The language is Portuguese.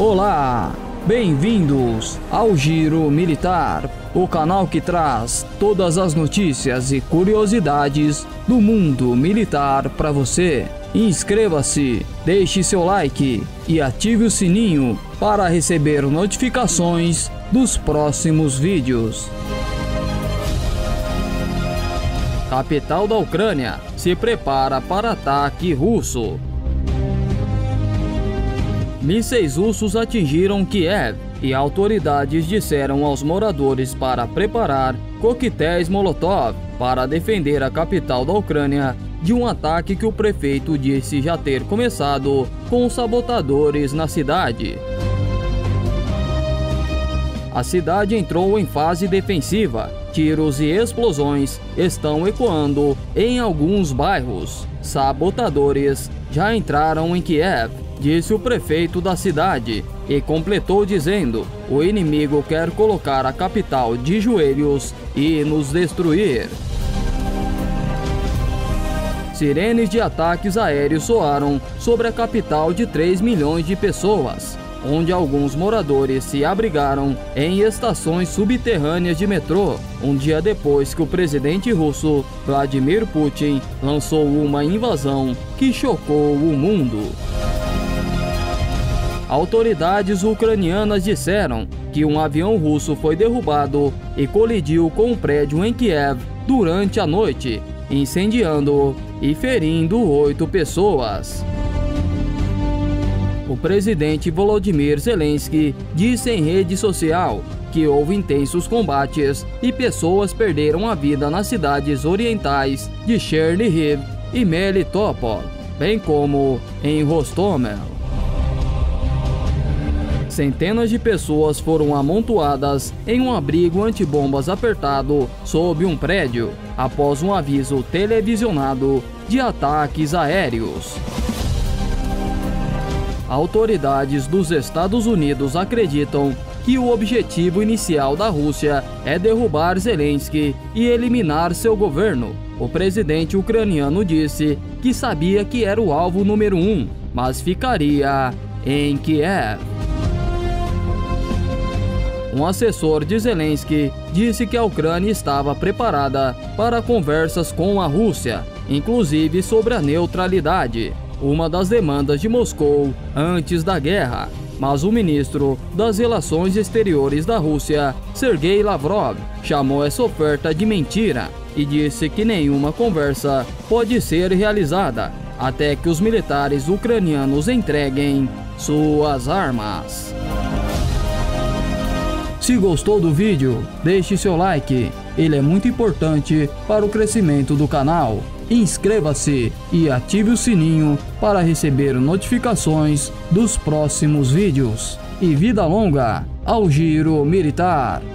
Olá, bem-vindos ao Giro Militar, o canal que traz todas as notícias e curiosidades do mundo militar para você. Inscreva-se, deixe seu like e ative o sininho para receber notificações dos próximos vídeos. Capital da Ucrânia se prepara para ataque russo. Mísseis russos atingiram Kiev e autoridades disseram aos moradores para preparar coquetéis Molotov para defender a capital da Ucrânia de um ataque que o prefeito disse já ter começado com sabotadores na cidade. A cidade entrou em fase defensiva. Tiros e explosões estão ecoando em alguns bairros. Sabotadores já entraram em Kiev, disse o prefeito da cidade, e completou dizendo: o inimigo quer colocar a capital de joelhos e nos destruir. Sirenes de ataques aéreos soaram sobre a capital de 3 milhões de pessoas, onde alguns moradores se abrigaram em estações subterrâneas de metrô, um dia depois que o presidente russo Vladimir Putin lançou uma invasão que chocou o mundo. Autoridades ucranianas disseram que um avião russo foi derrubado e colidiu com um prédio em Kiev durante a noite, incendiando e ferindo 8 pessoas. O presidente Volodymyr Zelensky disse em rede social que houve intensos combates e pessoas perderam a vida nas cidades orientais de Chernihiv e Melitopol, bem como em Rostomel. Centenas de pessoas foram amontoadas em um abrigo antibombas apertado sob um prédio, após um aviso televisionado de ataques aéreos. Autoridades dos Estados Unidos acreditam que o objetivo inicial da Rússia é derrubar Zelensky e eliminar seu governo. O presidente ucraniano disse que sabia que era o alvo número 1, mas ficaria em Kiev. Um assessor de Zelensky disse que a Ucrânia estava preparada para conversas com a Rússia, inclusive sobre a neutralidade, uma das demandas de Moscou antes da guerra. Mas o ministro das Relações Exteriores da Rússia, Sergei Lavrov, chamou essa oferta de mentira e disse que nenhuma conversa pode ser realizada até que os militares ucranianos entreguem suas armas. Se gostou do vídeo, deixe seu like, ele é muito importante para o crescimento do canal. Inscreva-se e ative o sininho para receber notificações dos próximos vídeos. E vida longa ao Giro Militar!